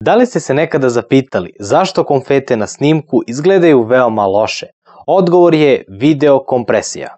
Da li ste se nekada zapitali zašto konfete na snimku izgledaju veoma loše? Odgovor je video kompresija.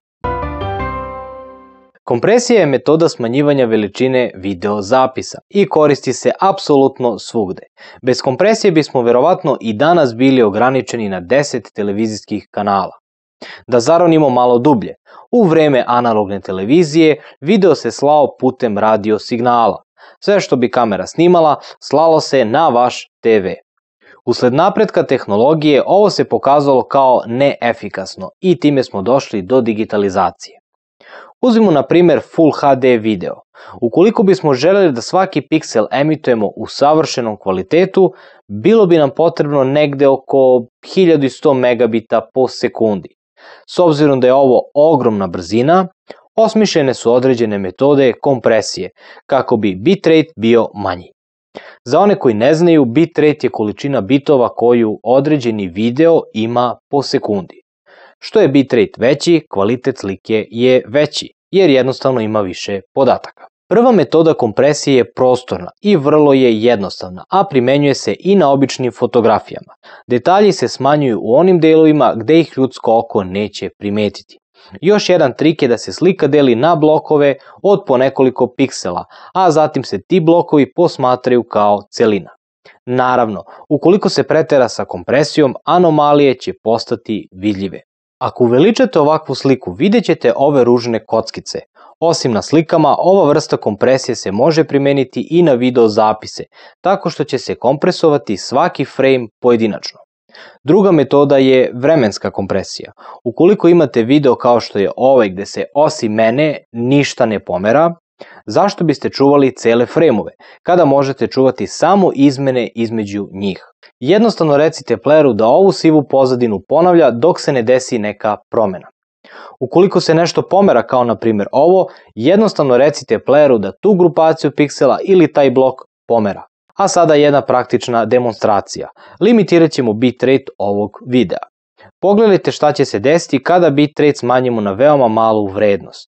Kompresija je metoda smanjivanja veličine video zapisa i koristi se apsolutno svugde. Bez kompresije bismo verovatno i danas bili ograničeni na 10 televizijskih kanala. Da zaronimo malo dublje, u vreme analogne televizije video se slao putem radio signala. Sve što bi kamera snimala, slalo se na vaš TV. Usled napretka tehnologije ovo se pokazalo kao neefikasno i time smo došli do digitalizacije. Uzmimo na primer Full HD video. Ukoliko bismo želeli da svaki piksel emitujemo u savršenom kvalitetu, bilo bi nam potrebno negde oko 1100 megabita po sekundi. S obzirom da je ovo ogromna brzina, osmišljene su određene metode kompresije, kako bi bitrate bio manji. Za one koji ne znaju, bitrate je količina bitova koju određeni video ima po sekundi. Što je bitrate veći, kvalitet slike je veći, jer jednostavno ima više podataka. Prva metoda kompresije je prostorna i vrlo je jednostavna, a primenjuje se i na običnim fotografijama. Detalji se smanjuju u onim delovima gde ih ljudsko oko neće primetiti. Još jedan trik je da se slika deli na blokove od po nekoliko piksela, a zatim se ti blokovi posmatraju kao celina. Naravno, ukoliko se pretera sa kompresijom, anomalije će postati vidljive. Ako uveličate ovakvu sliku, vidjet ćete ove ružne kockice. Osim na slikama, ova vrsta kompresije se može primeniti i na video zapise, tako što će se kompresovati svaki frame pojedinačno. Druga metoda je vremenska kompresija. Ukoliko imate video kao što je ovaj gde se osim mene ništa ne pomera, zašto biste čuvali cele frejmove, kada možete čuvati samo izmene između njih? Jednostavno recite playeru da ovu sivu pozadinu ponavlja dok se ne desi neka promena. Ukoliko se nešto pomera kao na primjer ovo, jednostavno recite playeru da tu grupaciju piksela ili taj blok pomera. A sada jedna praktična demonstracija. Limitirat ćemo bitrate ovog videa. Pogledajte šta će se desiti kada bitrate smanjimo na veoma malu vrednost.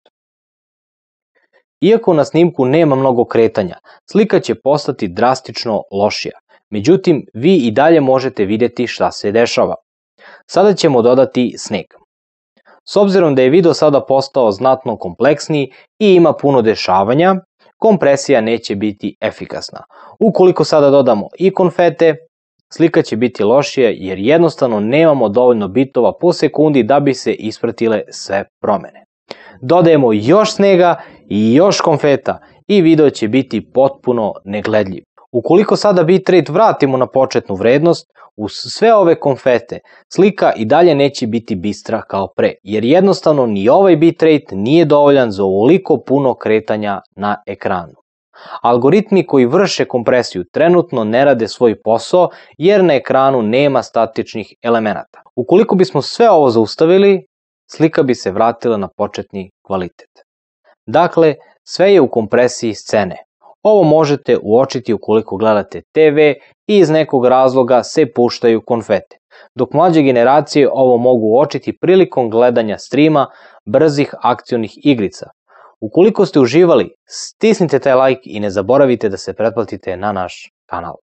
Iako na snimku nema mnogo kretanja, slika će postati drastično lošija. Međutim, vi i dalje možete vidjeti šta se dešava. Sada ćemo dodati sneg. S obzirom da je video sada postao znatno kompleksniji i ima puno dešavanja, kompresija neće biti efikasna. Ukoliko sada dodamo i konfete, slika će biti lošija jer jednostavno nemamo dovoljno bitova po sekundi da bi se ispratile sve promene. Dodajemo još snega i još konfeta i video će biti potpuno negledljiv. Ukoliko sada bitrate vratimo na početnu vrednost, uz sve ove konfete, slika i dalje neće biti bistra kao pre, jer jednostavno ni ovaj bitrate nije dovoljan za ovoliko puno kretanja na ekranu. Algoritmi koji vrše kompresiju trenutno ne rade svoj posao jer na ekranu nema statičnih elemenata. Ukoliko bismo sve ovo zaustavili, slika bi se vratila na početni kvalitet. Dakle, sve je u kompresiji scene. Ovo možete uočiti ukoliko gledate TV i iz nekog razloga se puštaju konfete, dok mlađe generacije ovo mogu uočiti prilikom gledanja streama brzih akcionih igrica. Ukoliko ste uživali, stisnite taj like i ne zaboravite da se pretplatite na naš kanal.